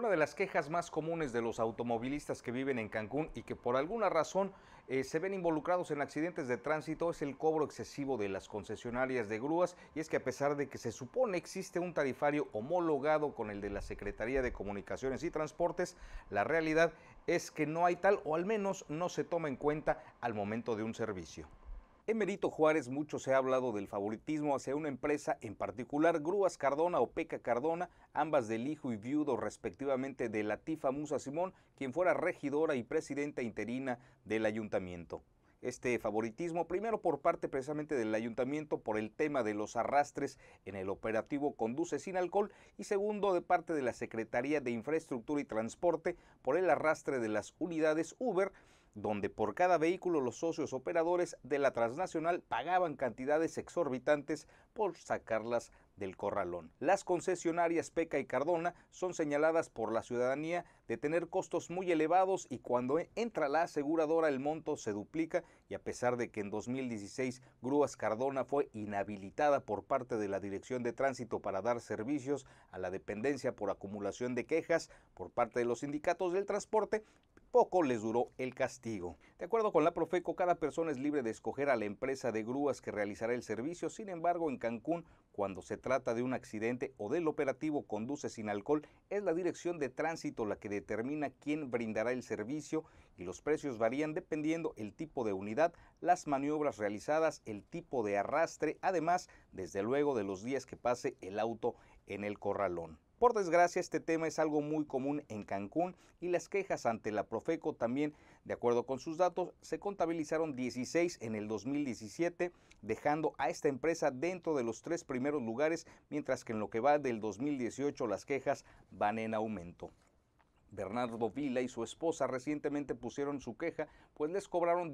Una de las quejas más comunes de los automovilistas que viven en Cancún y que por alguna razón se ven involucrados en accidentes de tránsito es el cobro excesivo de las concesionarias de grúas, y es que a pesar de que se supone existe un tarifario homologado con el de la Secretaría de Comunicaciones y Transportes, la realidad es que no hay tal, o al menos no se toma en cuenta al momento de un servicio. En Benito Juárez mucho se ha hablado del favoritismo hacia una empresa en particular, Grúas Cardona o Peca Cardona, ambas del hijo y viudo respectivamente de Latifa Musa Simón, quien fuera regidora y presidenta interina del ayuntamiento. Este favoritismo, primero por parte precisamente del ayuntamiento por el tema de los arrastres en el operativo Conduce sin Alcohol, y segundo de parte de la Secretaría de Infraestructura y Transporte por el arrastre de las unidades Uber, donde por cada vehículo los socios operadores de la transnacional pagaban cantidades exorbitantes por sacarlas del corralón. Las concesionarias Peca y Cardona son señaladas por la ciudadanía de tener costos muy elevados, y cuando entra la aseguradora el monto se duplica, y a pesar de que en 2016 Grúas Cardona fue inhabilitada por parte de la Dirección de Tránsito para dar servicios a la dependencia por acumulación de quejas por parte de los sindicatos del transporte, poco les duró el castigo. De acuerdo con la Profeco, cada persona es libre de escoger a la empresa de grúas que realizará el servicio. Sin embargo, en Cancún, cuando se trata de un accidente o del operativo Conduce sin Alcohol, es la Dirección de Tránsito la que determina quién brindará el servicio, y los precios varían dependiendo el tipo de unidad, las maniobras realizadas, el tipo de arrastre, además, desde luego, de los días que pase el auto en el corralón. Por desgracia, este tema es algo muy común en Cancún, y las quejas ante la Profeco también, de acuerdo con sus datos, se contabilizaron 16 en el 2017, dejando a esta empresa dentro de los 3 primeros lugares, mientras que en lo que va del 2018 las quejas van en aumento. Bernardo Vila y su esposa recientemente pusieron su queja, pues les cobraron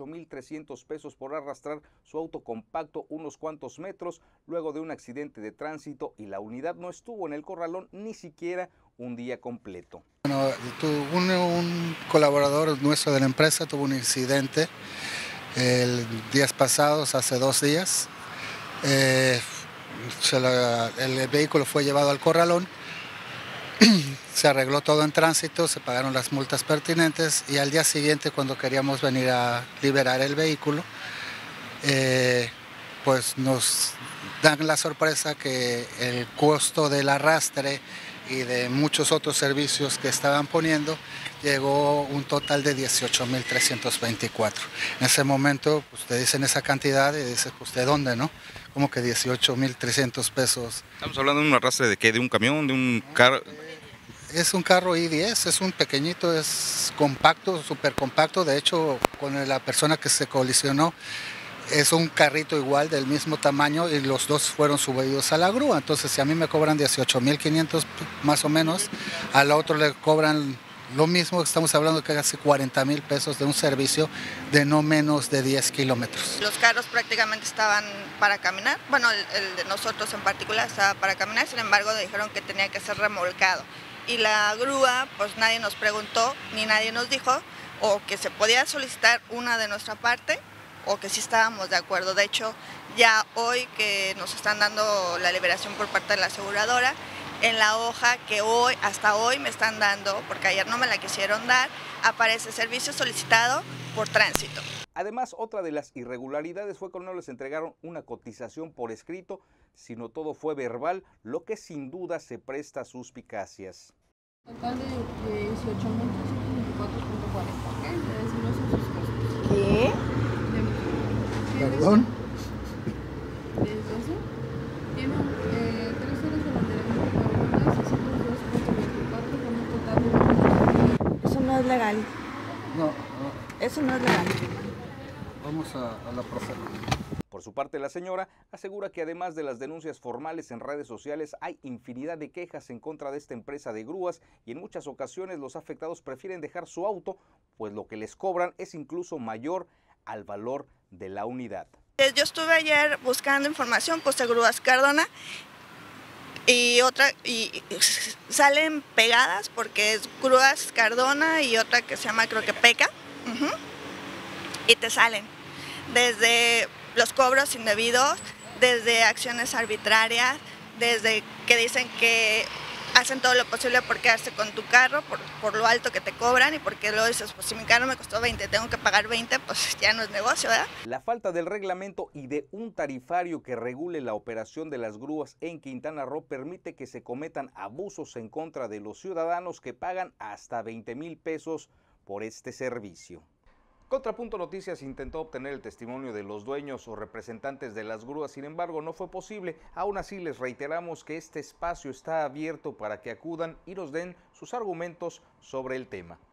18,300 pesos por arrastrar su auto compacto unos cuantos metros luego de un accidente de tránsito, y la unidad no estuvo en el corralón ni siquiera un día completo. Bueno, un colaborador nuestro de la empresa tuvo un incidente días pasados, hace 2 días. El vehículo fue llevado al corralón. Se arregló todo en tránsito, se pagaron las multas pertinentes, y al día siguiente, cuando queríamos venir a liberar el vehículo, pues nos dan la sorpresa que el costo del arrastre y de muchos otros servicios que estaban poniendo llegó un total de 18,324. En ese momento pues te dicen esa cantidad y dices, pues ¿de dónde, no? Como que 18,300 pesos. Estamos hablando de un arrastre de ¿qué? ¿De un camión? ¿De un carro? Es un carro i10, es un pequeñito, es compacto, súper compacto. De hecho, con la persona que se colisionó, es un carrito igual, del mismo tamaño, y los dos fueron subidos a la grúa. Entonces, si a mí me cobran 18,500 más o menos, al otro le cobran lo mismo. Estamos hablando de casi 40,000 pesos de un servicio de no menos de 10 kilómetros. Los carros prácticamente estaban para caminar, bueno, el de nosotros en particular estaba para caminar, sin embargo dijeron que tenía que ser remolcado. Y la grúa, pues nadie nos preguntó, ni nadie nos dijo, o que se podía solicitar una de nuestra parte, o que sí estábamos de acuerdo. De hecho, ya hoy que nos están dando la liberación por parte de la aseguradora, en la hoja que hasta hoy me están dando, porque ayer no me la quisieron dar, aparece servicio solicitado por tránsito. Además, otra de las irregularidades fue que no les entregaron una cotización por escrito, sino todo fue verbal, lo que sin duda se presta a suspicacias. Total de 18,324.40, ¿ok? Le decimos sus costos. ¿Qué? ¿Perdón? ¿Es eso? Tiene 3 horas de mantenimiento por hora, 602.24 con un total de... Eso no es legal. No, Eso no es legal. vamos a la Profeco. Por su parte, la señora asegura que además de las denuncias formales en redes sociales, hay infinidad de quejas en contra de esta empresa de grúas, y en muchas ocasiones los afectados prefieren dejar su auto, pues lo que les cobran es incluso mayor al valor de la unidad. Yo estuve ayer buscando información, puse Grúas Cardona, y salen pegadas porque es Grúas Cardona y otra que se llama, creo que Peca, y te salen desde los cobros indebidos, desde acciones arbitrarias, desde que dicen que hacen todo lo posible por quedarse con tu carro, por lo alto que te cobran y porque luego dices, pues si mi carro me costó 20, tengo que pagar 20, pues ya no es negocio, ¿verdad? La falta del reglamento y de un tarifario que regule la operación de las grúas en Quintana Roo permite que se cometan abusos en contra de los ciudadanos que pagan hasta 20,000 pesos por este servicio. Contrapunto Noticias intentó obtener el testimonio de los dueños o representantes de las grúas, sin embargo no fue posible. Aún así les reiteramos que este espacio está abierto para que acudan y nos den sus argumentos sobre el tema.